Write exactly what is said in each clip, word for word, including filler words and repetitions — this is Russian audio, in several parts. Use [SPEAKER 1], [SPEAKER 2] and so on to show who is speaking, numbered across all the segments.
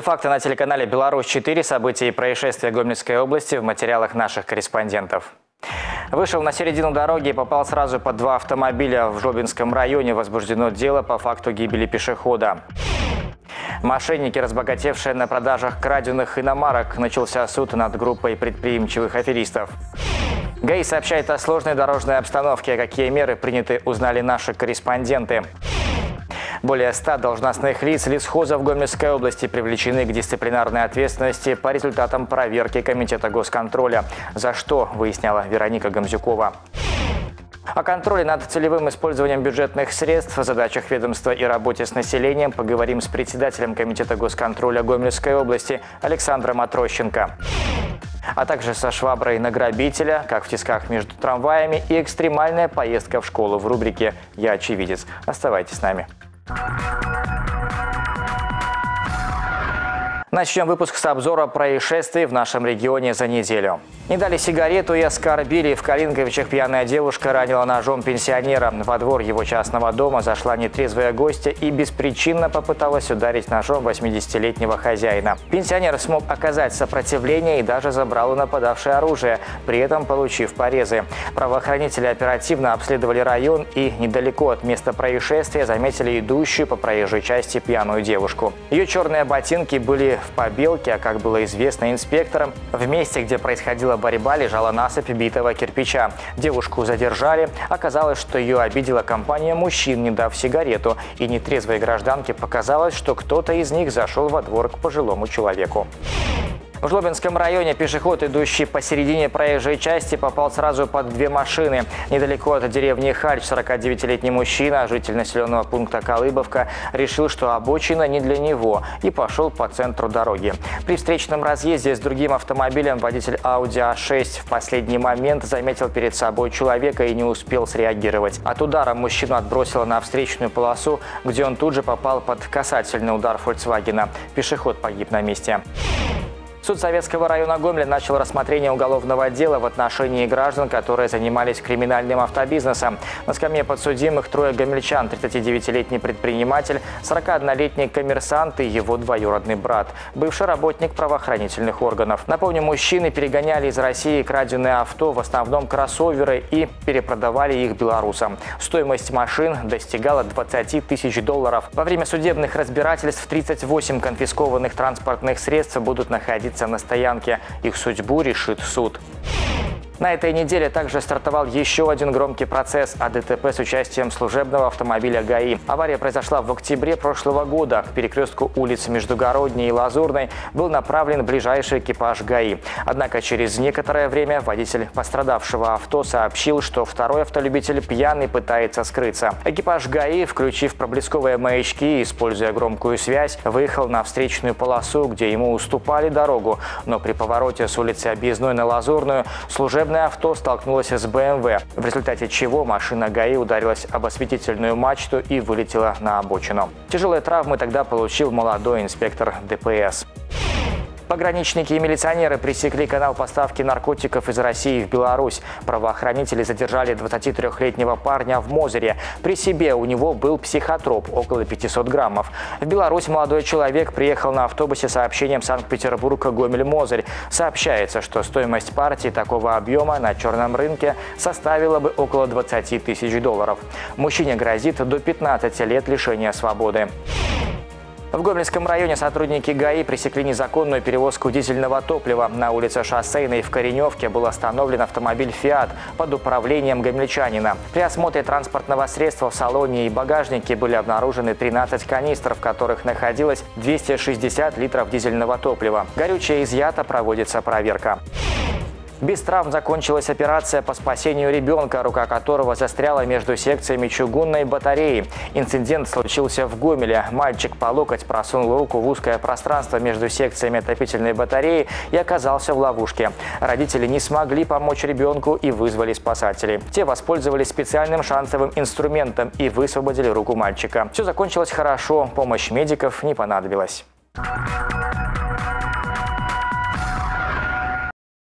[SPEAKER 1] факты на телеканале «Беларусь четыре». События и происшествия Гомельской области в материалах наших корреспондентов. Вышел на середину дороги и попал сразу под два автомобиля. В Жлобинском районе возбуждено дело по факту гибели пешехода. Мошенники, разбогатевшие на продажах краденных иномарок. Начался суд над группой предприимчивых аферистов. ГАИ сообщает о сложной дорожной обстановке. Какие меры приняты, узнали наши корреспонденты. Более ста должностных лиц лесхоза в Гомельской области привлечены к дисциплинарной ответственности по результатам проверки Комитета госконтроля. За что, выясняла Вероника Гамзюкова. О контроле над целевым использованием бюджетных средств, задачах ведомства и работе с населением поговорим с председателем Комитета госконтроля Гомельской области Александром Отрощенко. А также со шваброй на грабителя, как в тисках между трамваями, и экстремальная поездка в школу в рубрике «Я очевидец». Оставайтесь с нами. Начнем выпуск с обзора происшествий в нашем регионе за неделю. Не дали сигарету и оскорбили. В Калинковичах пьяная девушка ранила ножом пенсионера. Во двор его частного дома зашла нетрезвая гостья и беспричинно попыталась ударить ножом восьмидесятилетнего хозяина. Пенсионер смог оказать сопротивление и даже забрал у нападавшей оружие, при этом получив порезы. Правоохранители оперативно обследовали район и недалеко от места происшествия заметили идущую по проезжей части пьяную девушку. Ее черные ботинки были в побелке, а как было известно инспекторам, в месте, где происходила борьба, лежала насыпь битого кирпича. Девушку задержали. Оказалось, что ее обидела компания мужчин, не дав сигарету. И нетрезвой гражданке показалось, что кто-то из них зашел во двор к пожилому человеку. В Жлобинском районе пешеход, идущий посередине проезжей части, попал сразу под две машины. Недалеко от деревни Хальч сорокадевятилетний мужчина, житель населенного пункта Колыбовка, решил, что обочина не для него, и пошел по центру дороги. При встречном разъезде с другим автомобилем водитель Ауди А шесть в последний момент заметил перед собой человека и не успел среагировать. От удара мужчину отбросило на встречную полосу, где он тут же попал под касательный удар «Фольксвагена». Пешеход погиб на месте. Суд Советского района Гомеля начал рассмотрение уголовного дела в отношении граждан, которые занимались криминальным автобизнесом. На скамье подсудимых трое гомельчан: тридцатидевятилетний предприниматель, сорокаоднолетний коммерсант и его двоюродный брат, бывший работник правоохранительных органов. Напомню, мужчины перегоняли из России краденые авто, в основном кроссоверы, и перепродавали их белорусам. Стоимость машин достигала двадцати тысяч долларов. Во время судебных разбирательств тридцать восемь конфискованных транспортных средств будут находиться на стоянке. Их судьбу решит суд. На этой неделе также стартовал еще один громкий процесс о ДТП с участием служебного автомобиля ГАИ. Авария произошла в октябре прошлого года. К перекрестку улиц Междугородней и Лазурной был направлен ближайший экипаж ГАИ. Однако через некоторое время водитель пострадавшего авто сообщил, что второй автолюбитель пьяный пытается скрыться. Экипаж ГАИ, включив проблесковые маячки и используя громкую связь, выехал на встречную полосу, где ему уступали дорогу. Но при повороте с улицы Объездной на Лазурную служебный авто столкнулось с БМВ, в результате чего машина ГАИ ударилась об осветительную мачту и вылетела на обочину. Тяжелые травмы тогда получил молодой инспектор ДПС. Пограничники и милиционеры пресекли канал поставки наркотиков из России в Беларусь. Правоохранители задержали двадцатитрёхлетнего парня в Мозыре. При себе у него был психотроп, около пятисот граммов. В Беларусь молодой человек приехал на автобусе с сообщением Санкт-Петербург-Гомель-Мозырь. Сообщается, что стоимость партии такого объема на черном рынке составила бы около двадцати тысяч долларов. Мужчине грозит до пятнадцати лет лишения свободы. В Гомельском районе сотрудники ГАИ пресекли незаконную перевозку дизельного топлива. На улице Шоссейной в Кореневке был остановлен автомобиль «Фиат» под управлением гомельчанина. При осмотре транспортного средства в салоне и багажнике были обнаружены тринадцать канистр, в которых находилось двести шестьдесят литров дизельного топлива. Горючее изъято, проводится проверка. Без травм закончилась операция по спасению ребенка, рука которого застряла между секциями чугунной батареи. Инцидент случился в Гомеле. Мальчик по локоть просунул руку в узкое пространство между секциями отопительной батареи и оказался в ловушке. Родители не смогли помочь ребенку и вызвали спасателей. Те воспользовались специальным шансовым инструментом и высвободили руку мальчика. Все закончилось хорошо, помощь медиков не понадобилась.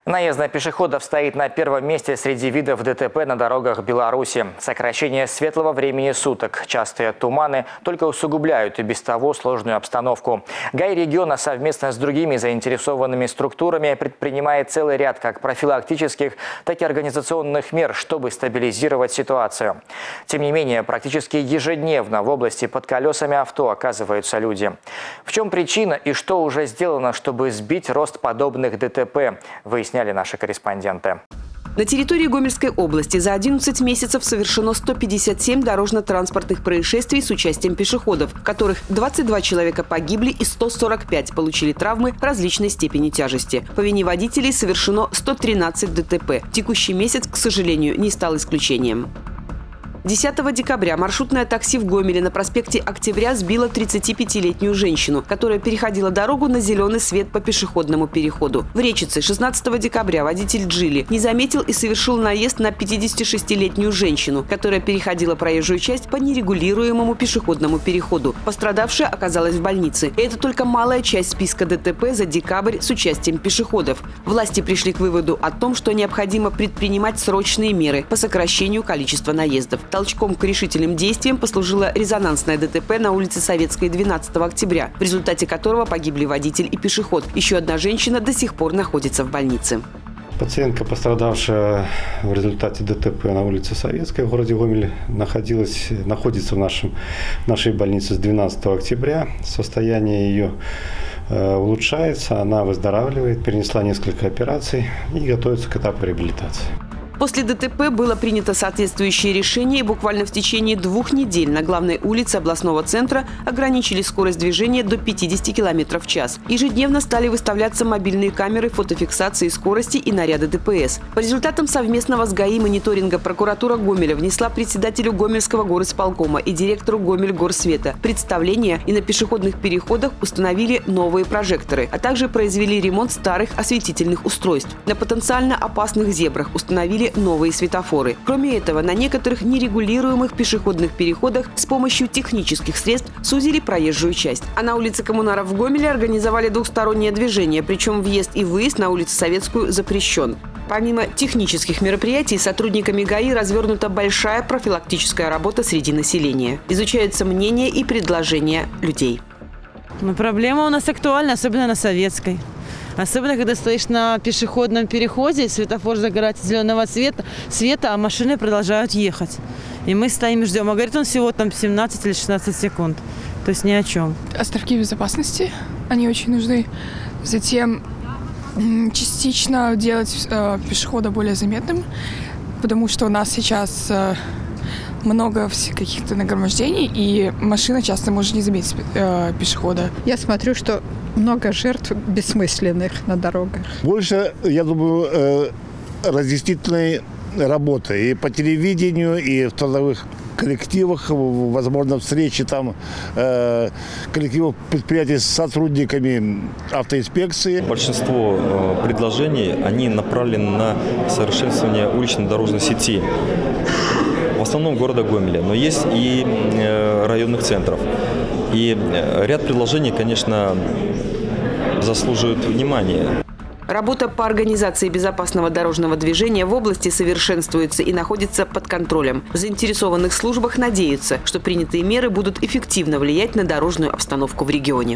[SPEAKER 1] Наезд на пешеходов стоит на первом месте среди видов ДТП на дорогах Беларуси. Сокращение светлого времени суток, частые туманы только усугубляют и без того сложную обстановку. ГАИ региона совместно с другими заинтересованными структурами предпринимает целый ряд как профилактических, так и организационных мер, чтобы стабилизировать ситуацию. Тем не менее, практически ежедневно в области под колесами авто оказываются люди. В чем причина и что уже сделано, чтобы сбить рост подобных ДТП, выясняется сняли наши корреспонденты.
[SPEAKER 2] На территории Гомельской области за одиннадцать месяцев совершено сто пятьдесят семь дорожно-транспортных происшествий с участием пешеходов, в которых двадцать два человека погибли и сто сорок пять получили травмы различной степени тяжести. По вине водителей совершено сто тринадцать ДТП. Текущий месяц, к сожалению, не стал исключением. десятого декабря маршрутное такси в Гомеле на проспекте Октября сбило тридцатипятилетнюю женщину, которая переходила дорогу на зеленый свет по пешеходному переходу. В Речице шестнадцатого декабря водитель Джили не заметил и совершил наезд на пятидесятишестилетнюю женщину, которая переходила проезжую часть по нерегулируемому пешеходному переходу. Пострадавшая оказалась в больнице. И это только малая часть списка ДТП за декабрь с участием пешеходов. Власти пришли к выводу о том, что необходимо предпринимать срочные меры по сокращению количества наездов. Толчком к решительным действиям послужило резонансное ДТП на улице Советской двенадцатого октября, в результате которого погибли водитель и пешеход. Еще одна женщина до сих пор находится в больнице.
[SPEAKER 3] Пациентка, пострадавшая в результате ДТП на улице Советской в городе Гомеле, находилась, находится в нашем, нашей больнице с двенадцатого октября. Состояние ее э, улучшается, она выздоравливает, перенесла несколько операций и готовится к этапу реабилитации.
[SPEAKER 2] После ДТП было принято соответствующее решение, и буквально в течение двух недель на главной улице областного центра ограничили скорость движения до пятидесяти километров в час. Ежедневно стали выставляться мобильные камеры фотофиксации скорости и наряды ДПС. По результатам совместного с ГАИ мониторинга прокуратура Гомеля внесла председателю Гомельского горисполкома и директору Гомельгорсвета представления, и на пешеходных переходах установили новые прожекторы, а также произвели ремонт старых осветительных устройств. На потенциально опасных зебрах установили новые светофоры. Кроме этого, на некоторых нерегулируемых пешеходных переходах с помощью технических средств сузили проезжую часть. А на улице Коммунаров в Гомеле организовали двухстороннее движение, причем въезд и выезд на улицу Советскую запрещен. Помимо технических мероприятий, сотрудниками ГАИ развернута большая профилактическая работа среди населения. Изучаются мнения и предложения людей.
[SPEAKER 4] Но проблема у нас актуальна, особенно на Советской. Особенно, когда стоишь на пешеходном переходе, светофор загорается зеленого цвета, света, а машины продолжают ехать. И мы стоим и ждем. А говорит, он всего там семнадцать или шестнадцать секунд. То есть ни о чем.
[SPEAKER 5] Островки безопасности, они очень нужны. Затем частично делать э, пешехода более заметным, потому что у нас сейчас э, много каких-то нагромождений, и машина часто может не заметить э, пешехода.
[SPEAKER 6] Я смотрю, что много жертв бессмысленных на дорогах.
[SPEAKER 7] Больше, я думаю, разъяснительной работы и по телевидению, и в трудовых коллективах, возможно, встречи там коллективов предприятий с сотрудниками автоинспекции.
[SPEAKER 8] Большинство предложений, они направлены на совершенствование улично-дорожной сети. В основном города Гомеля, но есть и районных центров. И ряд предложений, конечно, заслуживают внимания.
[SPEAKER 2] Работа по организации безопасного дорожного движения в области совершенствуется и находится под контролем. В заинтересованных службах надеются, что принятые меры будут эффективно влиять на дорожную обстановку в регионе.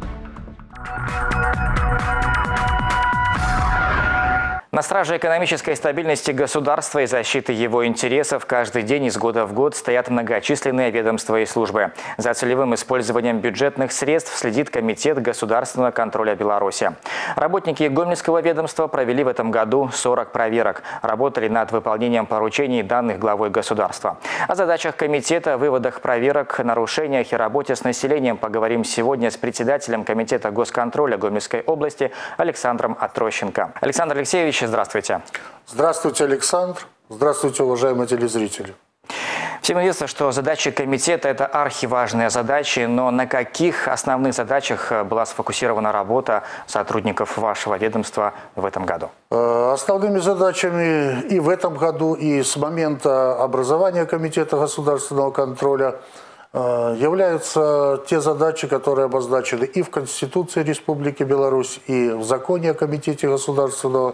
[SPEAKER 1] На страже экономической стабильности государства и защиты его интересов каждый день из года в год стоят многочисленные ведомства и службы. За целевым использованием бюджетных средств следит Комитет государственного контроля Беларуси. Работники Гомельского ведомства провели в этом году сорок проверок. Работали над выполнением поручений, данных главой государства. О задачах комитета, выводах проверок, нарушениях и работе с населением поговорим сегодня с председателем Комитета госконтроля Гомельской области Александром Отрощенко. Александр Алексеевич, здравствуйте.
[SPEAKER 9] Здравствуйте, Александр. Здравствуйте, уважаемые телезрители.
[SPEAKER 1] Всем известно, что задачи комитета – это архиважные задачи, но на каких основных задачах была сфокусирована работа сотрудников вашего ведомства в этом году?
[SPEAKER 9] Основными задачами и в этом году, и с момента образования Комитета государственного контроля являются те задачи, которые обозначены и в Конституции Республики Беларусь, и в законе о Комитете государственного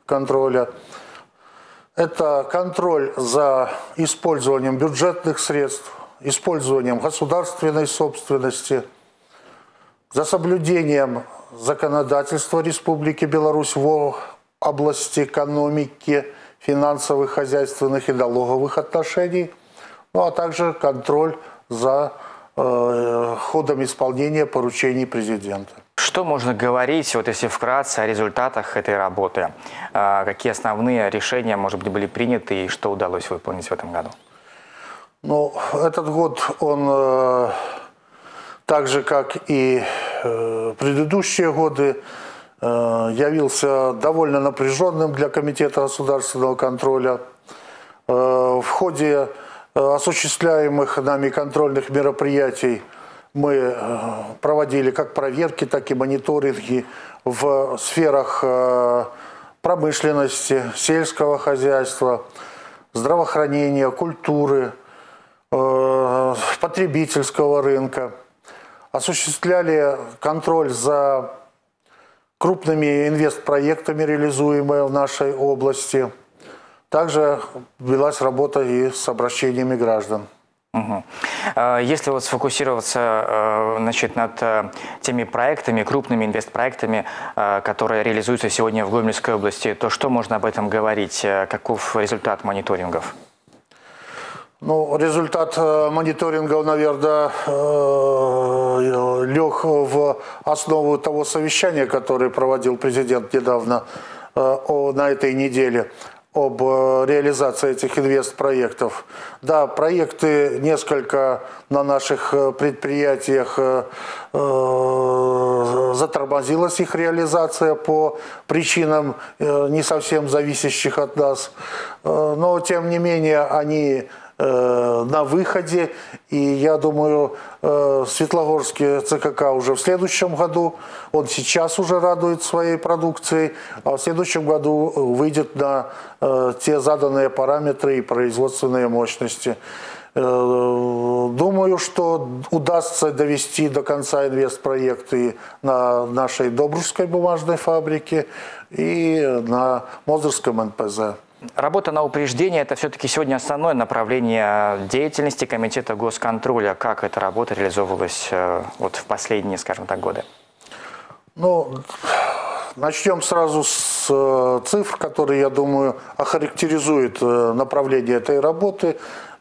[SPEAKER 9] контроля. Это контроль за использованием бюджетных средств, использованием государственной собственности, за соблюдением законодательства Республики Беларусь в области экономики, финансовых, хозяйственных и налоговых отношений, ну а также контроль за э, ходом исполнения поручений президента.
[SPEAKER 1] Что можно говорить, вот если вкратце, о результатах этой работы? А, какие основные решения, может быть, были приняты и что удалось выполнить в этом году?
[SPEAKER 9] Ну, этот год, он э, так же, как и э, предыдущие годы, э, явился довольно напряженным для Комитета государственного контроля. Э, в ходе э, осуществляемых нами контрольных мероприятий мы э, проводили как проверки, так и мониторинги в сферах э, промышленности, сельского хозяйства, здравоохранения, культуры, потребительского рынка, осуществляли контроль за крупными инвестпроектами, реализуемыми в нашей области. Также велась работа и с обращениями граждан.
[SPEAKER 1] Угу. Если вот сфокусироваться, значит, над теми проектами, крупными инвестпроектами, которые реализуются сегодня в Гомельской области, то что можно об этом говорить? Каков результат мониторингов?
[SPEAKER 9] Ну, результат мониторинга, наверное, лег в основу того совещания, которое проводил президент недавно на этой неделе об реализации этих инвестпроектов. Да, проекты несколько на наших предприятиях затормозилась их реализация по причинам не совсем зависящих от нас, но тем не менее они на выходе, и я думаю, Светлогорский ЦКК уже в следующем году, он сейчас уже радует своей продукцией, а в следующем году выйдет на те заданные параметры и производственные мощности. Думаю, что удастся довести до конца инвестпроекты на нашей Добружской бумажной фабрике и на Мозырском эн пэ зэ.
[SPEAKER 1] Работа на упреждение – это все-таки сегодня основное направление деятельности Комитета госконтроля. Как эта работа реализовывалась вот в последние, скажем так, годы? Ну,
[SPEAKER 9] начнем сразу с цифр, которые, я думаю, охарактеризуют направление этой работы.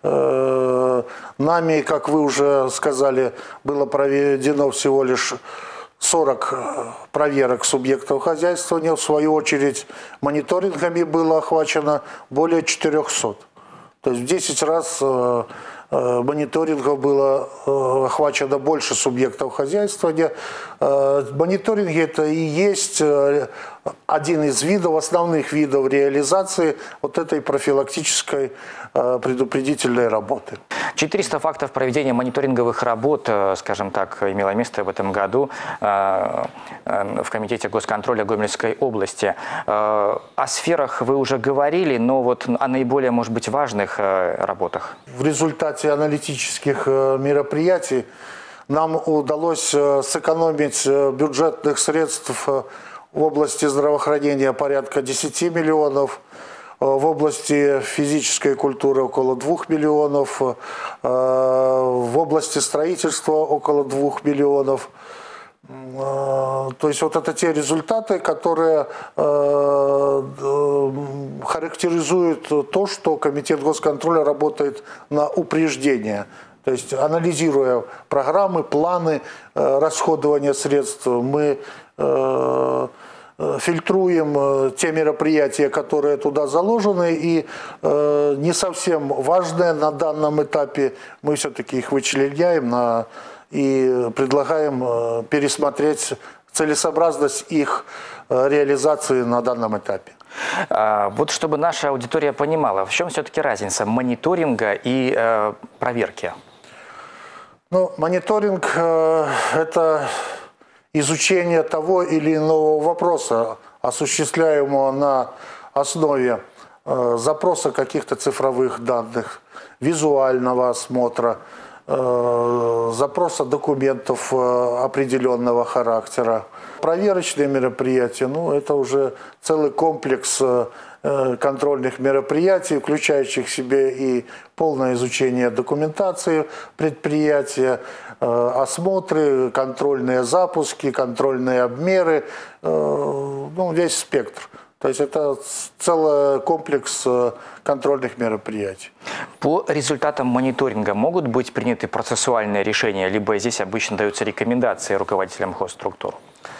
[SPEAKER 9] Нами, как вы уже сказали, было проведено всего лишь сорок проверок субъектов хозяйствования. В свою очередь, мониторингами было охвачено более четырёхсот. То есть в десять раз мониторингов было охвачено больше субъектов хозяйствования. Мониторинги – это и есть один из видов, основных видов реализации вот этой профилактической предупредительной работы.
[SPEAKER 1] четыреста фактов проведения мониторинговых работ, скажем так, имело место в этом году в Комитете госконтроля Гомельской области. О сферах вы уже говорили, но вот о наиболее, может быть, важных работах.
[SPEAKER 9] В результате аналитических мероприятий нам удалось сэкономить бюджетных средств в области здравоохранения порядка десяти миллионов, в области физической культуры около двух миллионов, в области строительства около двух миллионов. То есть вот это те результаты, которые характеризуют то, что Комитет госконтроля работает на упреждение. То есть анализируя программы, планы расходования средств, мы фильтруем те мероприятия, которые туда заложены, и э, не совсем важные на данном этапе, мы все-таки их вычленяем на, и предлагаем э, пересмотреть целесообразность их э, реализации на данном этапе.
[SPEAKER 1] А, вот чтобы наша аудитория понимала, в чем все-таки разница мониторинга и э, проверки?
[SPEAKER 9] Ну, мониторинг э, – это изучение того или иного вопроса, осуществляемого на основе э, запроса каких-то цифровых данных, визуального осмотра, запроса документов определенного характера. Проверочные мероприятия, ну, это уже целый комплекс контрольных мероприятий, включающих в себе и полное изучение документации предприятия, осмотры, контрольные запуски, контрольные обмеры, ну, весь спектр. То есть это целый комплекс контрольных мероприятий.
[SPEAKER 1] По результатам мониторинга могут быть приняты процессуальные решения, либо здесь обычно даются рекомендации руководителям хозструктур?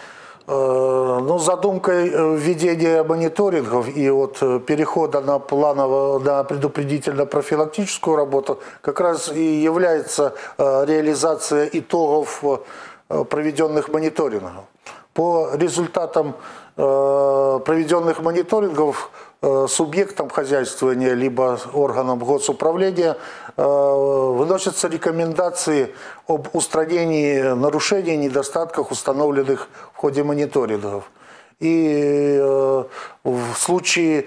[SPEAKER 9] Ну, задумкой введения мониторингов и вот перехода на планово, на предупредительно-профилактическую работу как раз и является реализация итогов проведенных мониторингов. По результатам проведенных мониторингов субъектам хозяйствования либо органам госуправления выносятся рекомендации об устранении нарушений, недостатков, установленных в ходе мониторингов. И в случае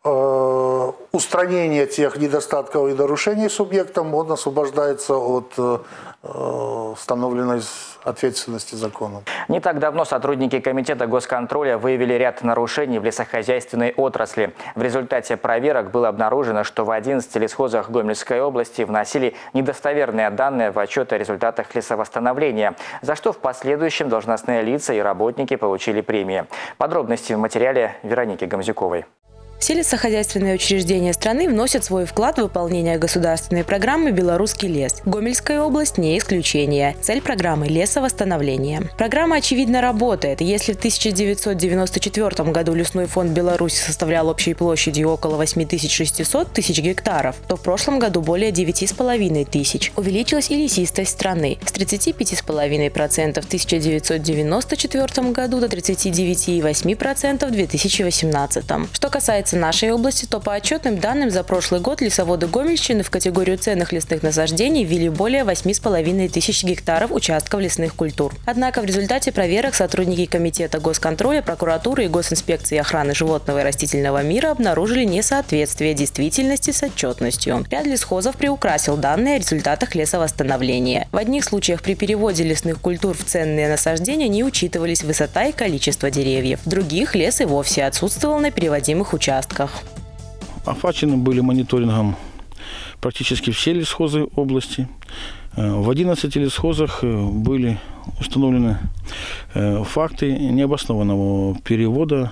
[SPEAKER 9] устранения тех недостатков и нарушений субъектом, он освобождается от установленной ответственности законом.
[SPEAKER 1] Не так давно сотрудники Комитета госконтроля выявили ряд нарушений в лесохозяйственной отрасли. В результате проверок было обнаружено, что в одиннадцати лесхозах Гомельской области вносили недостоверные данные в отчет о результатах лесовосстановления, за что в последующем должностные лица и работники получили премии. Подробности в материале Вероники Гамзюковой.
[SPEAKER 10] Все лесохозяйственные учреждения страны вносят свой вклад в выполнение государственной программы «Белорусский лес». Гомельская область не исключение. Цель программы – лесовосстановление. Программа, очевидно, работает. Если в тысяча девятьсот девяносто четвёртом году лесной фонд Беларуси составлял общей площадью около восьми тысяч шестисот тысяч гектаров, то в прошлом году более девяти с половиной тысяч. Увеличилась и лесистость страны с тридцати пяти с половиной процентов в тысяча девятьсот девяносто четвёртом году до тридцати девяти и восьми процентов в две тысячи восемнадцатом. Что касается нашей области, то по отчетным данным за прошлый год лесоводы Гомельщины в категорию ценных лесных насаждений ввели более восьми с половиной тысяч гектаров участков лесных культур. Однако в результате проверок сотрудники Комитета госконтроля, прокуратуры и госинспекции охраны животного и растительного мира обнаружили несоответствие действительности с отчетностью. Ряд лесхозов приукрасил данные о результатах лесовосстановления. В одних случаях при переводе лесных культур в ценные насаждения не учитывались высота и количество деревьев. В других лес и вовсе отсутствовал на переводимых участках.
[SPEAKER 11] Охвачены были мониторингом практически все лесхозы области. В одиннадцати лесхозах были установлены факты необоснованного перевода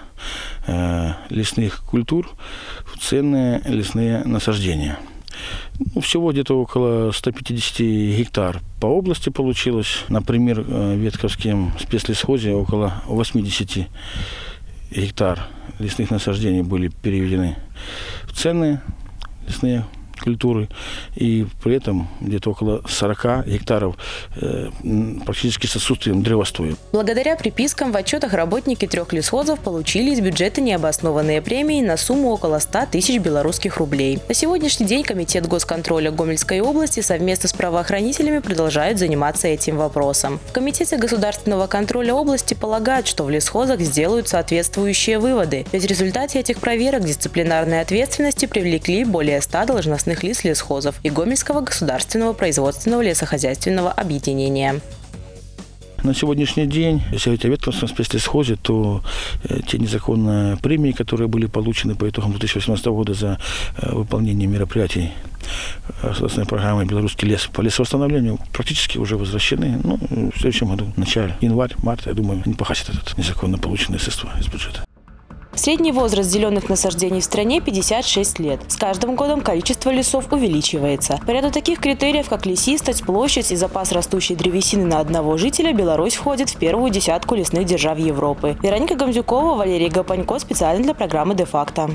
[SPEAKER 11] лесных культур в ценные лесные насаждения. Всего где-то около ста пятидесяти гектар по области получилось. Например, в Ветковском спецлесхозе около восьмидесяти гектар лесных насаждений были переведены в ценные лесные культуры, и при этом где-то около сорока гектаров э, практически с отсутствием древостоя.
[SPEAKER 10] Благодаря припискам в отчетах работники трех лесхозов получили из бюджета необоснованные премии на сумму около ста тысяч белорусских рублей. На сегодняшний день Комитет госконтроля Гомельской области совместно с правоохранителями продолжают заниматься этим вопросом. В Комитете государственного контроля области полагают, что в лесхозах сделают соответствующие выводы, ведь в результате этих проверок к дисциплинарной ответственности привлекли более ста должностных лиц лесхозов и Гомельского государственного производственного лесохозяйственного объединения.
[SPEAKER 11] На сегодняшний день, если говорить о Ветковском спецлесхозе, то э, те незаконные премии, которые были получены по итогам две тысячи восемнадцатого года за э, выполнение мероприятий государственной программы «Белорусский лес» по лесовосстановлению, практически уже возвращены. Ну, в следующем году, в начале, январь-март, я думаю, они погасят этот незаконно полученное средства из бюджета.
[SPEAKER 10] Средний возраст зеленых насаждений в стране – пятьдесят шесть лет. С каждым годом количество лесов увеличивается. По ряду таких критериев, как лесистость, площадь и запас растущей древесины на одного жителя, Беларусь входит в первую десятку лесных держав Европы. Вероника Гамзюкова, Валерий Гапанько, специально для программы «Де-факто».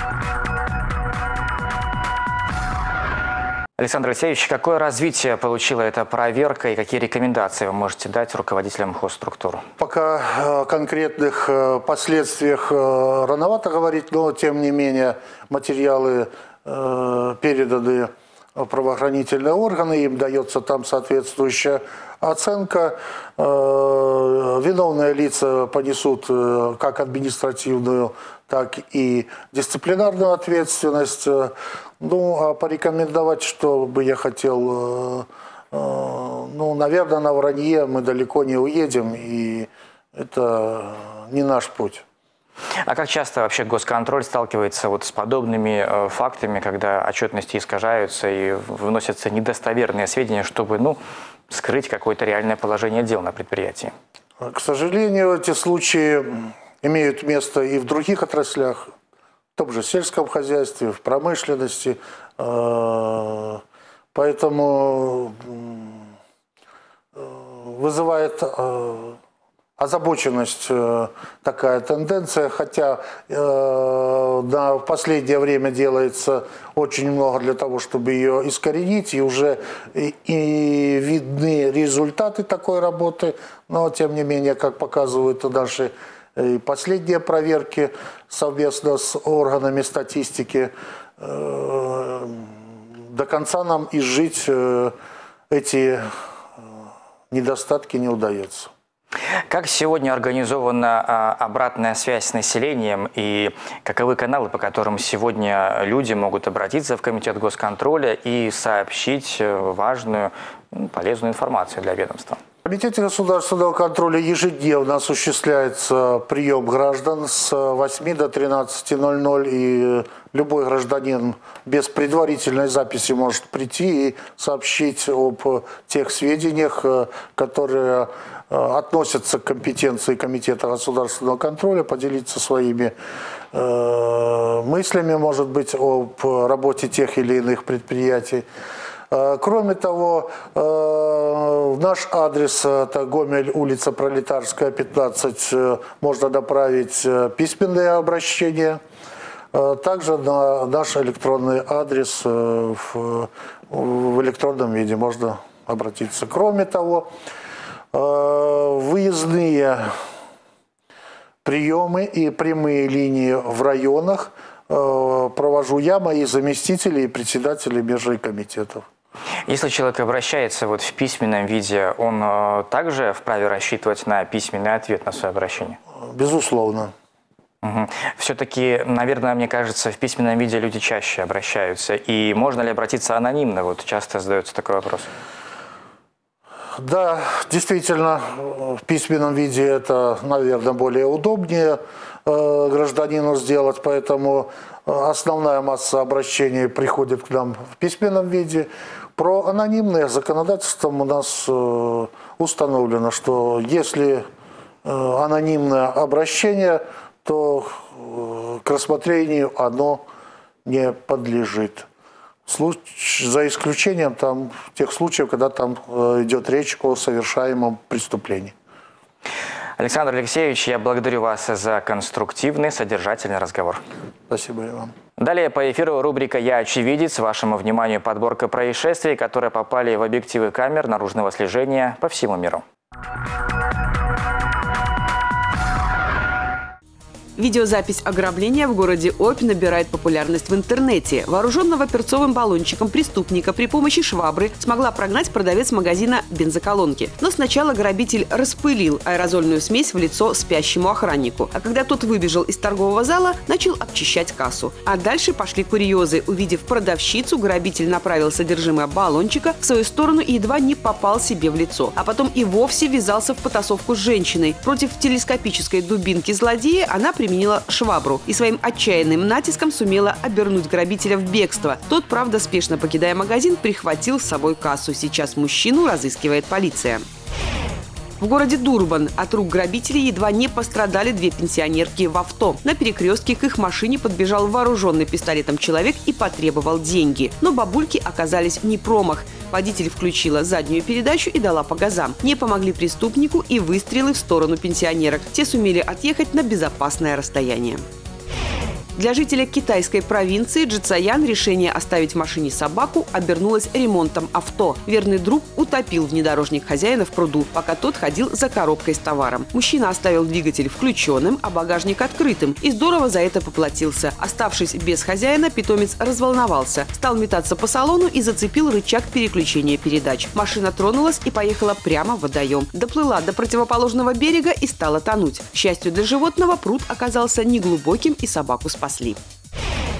[SPEAKER 1] Александр Алексеевич, какое развитие получила эта проверка и какие рекомендации вы можете дать руководителям хозструктур?
[SPEAKER 9] Пока о конкретных последствиях рановато говорить, но тем не менее материалы переданы в правоохранительные органы, им дается там соответствующая оценка. Виновные лица понесут как административную, так и дисциплинарную ответственность. Ну, а порекомендовать, что бы я хотел ну, наверное, на вранье мы далеко не уедем, и это не наш путь.
[SPEAKER 1] А как часто вообще госконтроль сталкивается вот с подобными э, фактами, когда отчетности искажаются и вносятся недостоверные сведения, чтобы, ну, скрыть какое-то реальное положение дел на предприятии?
[SPEAKER 9] К сожалению, эти случаи имеют место и в других отраслях, в том же сельском хозяйстве, в промышленности. Поэтому вызывает озабоченность такая тенденция, хотя в последнее время делается очень много для того, чтобы ее искоренить, и уже и, и видны результаты такой работы, но тем не менее, как показывают наши последние проверки совместно с органами статистики, до конца нам изжить эти недостатки не удается.
[SPEAKER 1] Как сегодня организована а, обратная связь с населением и каковы каналы, по которым сегодня люди могут обратиться в Комитет госконтроля и сообщить важную, полезную информацию для ведомства?
[SPEAKER 9] В Комитете государственного контроля ежедневно осуществляется прием граждан с восьми до тринадцати ноль-ноль, и любой гражданин без предварительной записи может прийти и сообщить об тех сведениях, которые относятся к компетенции Комитета государственного контроля, поделиться своими э, мыслями, может быть, об работе тех или иных предприятий. Кроме того, наш адрес – это Гомель, улица Пролетарская, пятнадцать, можно направить письменные обращения. Также на наш электронный адрес в, в электронном виде можно обратиться. Кроме того, выездные приемы и прямые линии в районах провожу я, мои заместители и председатели межкомитетов.
[SPEAKER 1] Если человек обращается вот в письменном виде, он э, также вправе рассчитывать на письменный ответ на свое обращение?
[SPEAKER 9] Безусловно.
[SPEAKER 1] Угу. Все-таки, наверное, мне кажется, в письменном виде люди чаще обращаются. И можно ли обратиться анонимно? Вот часто задается такой вопрос.
[SPEAKER 9] Да, действительно, в письменном виде это, наверное, более удобнее э, гражданину сделать, поэтому основная масса обращений приходит к нам в письменном виде. Про анонимное законодательством у нас э, установлено, что если э, анонимное обращение, то э, к рассмотрению оно не подлежит. За исключением там, тех случаев, когда там э, идет речь о совершаемом преступлении.
[SPEAKER 1] Александр Алексеевич, я благодарю вас за конструктивный, содержательный разговор.
[SPEAKER 9] Спасибо и вам.
[SPEAKER 1] Далее по эфиру рубрика «Я очевидец». Вашему вниманию подборка происшествий, которые попали в объективы камер наружного слежения по всему миру.
[SPEAKER 2] Видеозапись ограбления в городе Обь набирает популярность в интернете. Вооруженного перцовым баллончиком преступника при помощи швабры смогла прогнать продавец магазина бензоколонки. Но сначала грабитель распылил аэрозольную смесь в лицо спящему охраннику. А когда тот выбежал из торгового зала, начал обчищать кассу. А дальше пошли курьезы. Увидев продавщицу, грабитель направил содержимое баллончика в свою сторону и едва не попал себе в лицо. А потом и вовсе ввязался в потасовку с женщиной. Против телескопической дубинки злодея она применила швабру и своим отчаянным натиском сумела обернуть грабителя в бегство. Тот, правда, спешно покидая магазин, прихватил с собой кассу. Сейчас мужчину разыскивает полиция. В городе Дурбан от рук грабителей едва не пострадали две пенсионерки в авто. На перекрестке к их машине подбежал вооруженный пистолетом человек и потребовал деньги. Но бабульки оказались не промах. Водитель включила заднюю передачу и дала по газам. Не помогли преступнику и выстрелы в сторону пенсионерок. Те сумели отъехать на безопасное расстояние. Для жителя китайской провинции Джицаян решение оставить в машине собаку обернулось ремонтом авто. Верный друг утопил внедорожник хозяина в пруду, пока тот ходил за коробкой с товаром. Мужчина оставил двигатель включенным, а багажник открытым и здорово за это поплатился. Оставшись без хозяина, питомец разволновался, стал метаться по салону и зацепил рычаг переключения передач. Машина тронулась и поехала прямо в водоем. Доплыла до противоположного берега и стала тонуть. К счастью для животного, пруд оказался неглубоким и собаку спасли.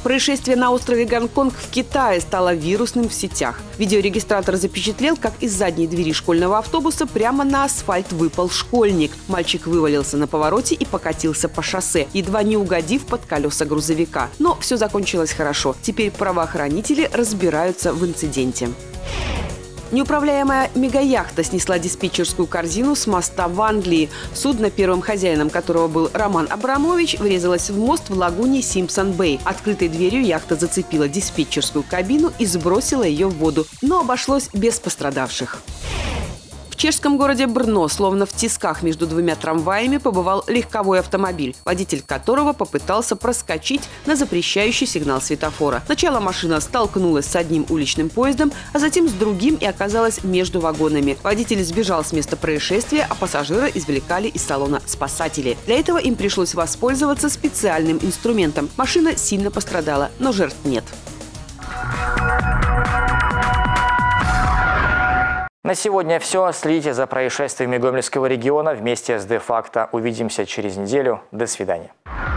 [SPEAKER 2] Происшествие на острове Гонконг в Китае стало вирусным в сетях. Видеорегистратор запечатлел, как из задней двери школьного автобуса прямо на асфальт выпал школьник. Мальчик вывалился на повороте и покатился по шоссе, едва не угодив под колеса грузовика. Но все закончилось хорошо. Теперь правоохранители разбираются в инциденте. Неуправляемая мегаяхта снесла диспетчерскую корзину с моста в Англии. Судно, первым хозяином которого был Роман Абрамович, врезалось в мост в лагуне Симпсон-Бэй. Открытой дверью яхта зацепила диспетчерскую кабину и сбросила ее в воду. Но обошлось без пострадавших. В чешском городе Брно, словно в тисках между двумя трамваями, побывал легковой автомобиль, водитель которого попытался проскочить на запрещающий сигнал светофора. Сначала машина столкнулась с одним уличным поездом, а затем с другим и оказалась между вагонами. Водитель сбежал с места происшествия, а пассажира извлекали из салона спасатели. Для этого им пришлось воспользоваться специальным инструментом. Машина сильно пострадала, но жертв нет.
[SPEAKER 1] На сегодня все. Следите за происшествиями Гомельского региона вместе с Де-факто. Увидимся через неделю. До свидания.